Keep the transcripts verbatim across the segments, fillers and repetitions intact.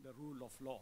the rule of law.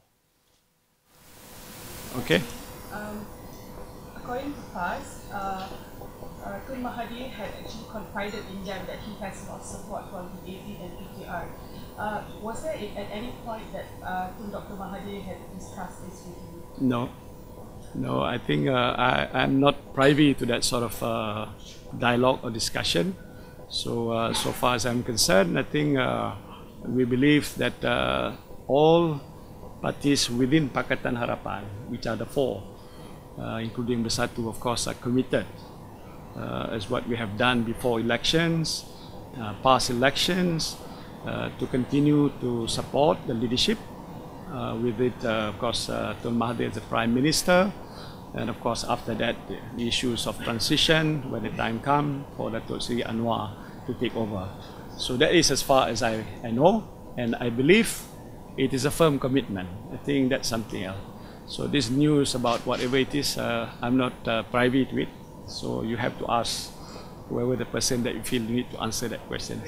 Okay. Um, according to Faz, uh, uh, Tun Mahathir had actually confided in Jam that he has lost support from the A P and P K R. Uh, was there at any point that uh, Tun Doctor Mahathir had discussed this with you? No, no. I think uh, I I'm not privy to that sort of uh, dialogue or discussion. So uh, so far as I'm concerned, I think uh, we believe that uh, all parties within Pakatan Harapan, which are the four, uh, including Bersatu, of course, are committed uh, as what we have done before elections, uh, past elections, uh, to continue to support the leadership. Uh, with it, uh, of course, uh, Tun Mahathir as the Prime Minister, and of course after that the, the issues of transition when the time comes for Datuk Seri Anwar to take over. So that is as far as I, I know, and I believe it is a firm commitment. I think that's something else. So this news about whatever it is, uh, I'm not uh, privy to it, so you have to ask whoever the person that you feel you need to answer that question.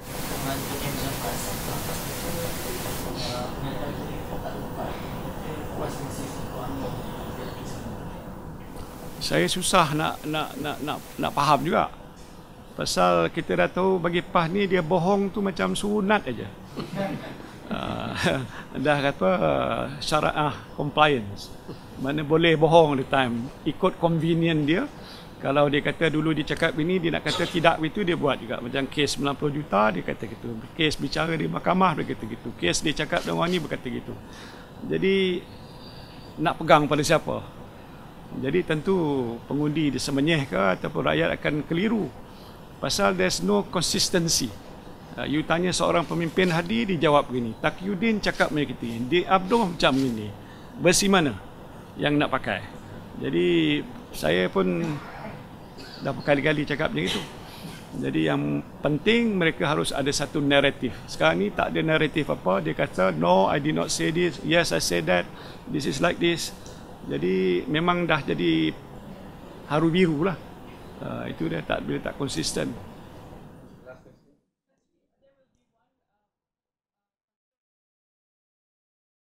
Saya susah nak nak nak nak nak faham juga. Pasal kita dah tahu bagi P A H ni dia bohong tu macam sunat aja. Uh, dah kata uh, syariah compliance. Mana boleh bohong the time ikut convenient dia. Kalau dia kata dulu dia cakap begini, dia nak kata tidak begitu, dia buat juga. Macam kes sembilan puluh juta dia kata gitu. Kes bicara di mahkamah dia kata gitu. Kes dia cakap dengan orang ni berkata gitu. Jadi nak pegang pada siapa? Jadi tentu pengundi disemenyih ke ataupun rakyat akan keliru. Pasal there's no consistency. Uh, you tanya seorang pemimpin hadir, dia jawab begini. Taqiyuddin cakap macam itu. Dia Abdul macam ini. Versi mana yang nak pakai? Jadi saya pun dah berkali-kali cakap macam itu. Jadi yang penting mereka harus ada satu naratif. Sekarang ni tak ada naratif apa. Dia kata, no, I did not say this. Yes, I said that. This is like this. Jadi memang dah jadi haru biru lah. Uh, itu dia tak, dia tak konsisten.